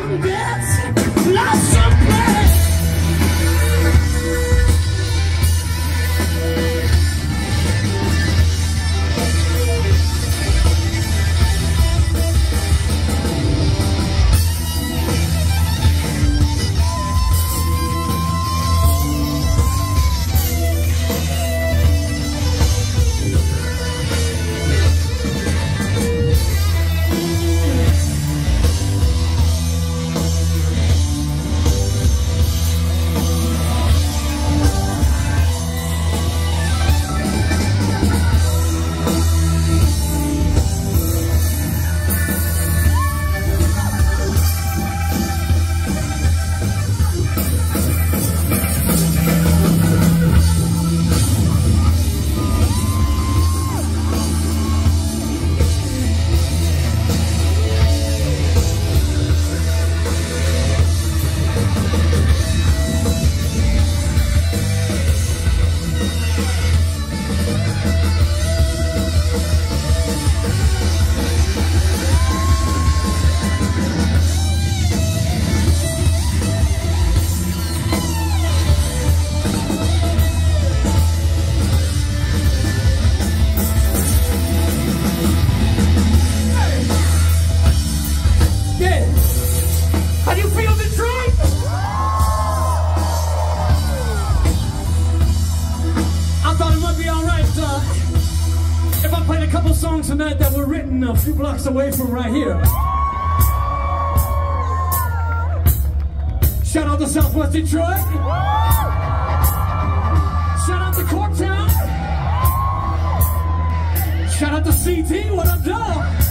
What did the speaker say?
some bets, lost some play. If I played a couple songs tonight that were written a few blocks away from right here. Shout out to Southwest Detroit. Shout out to Corktown. Shout out to CT, what up, dog?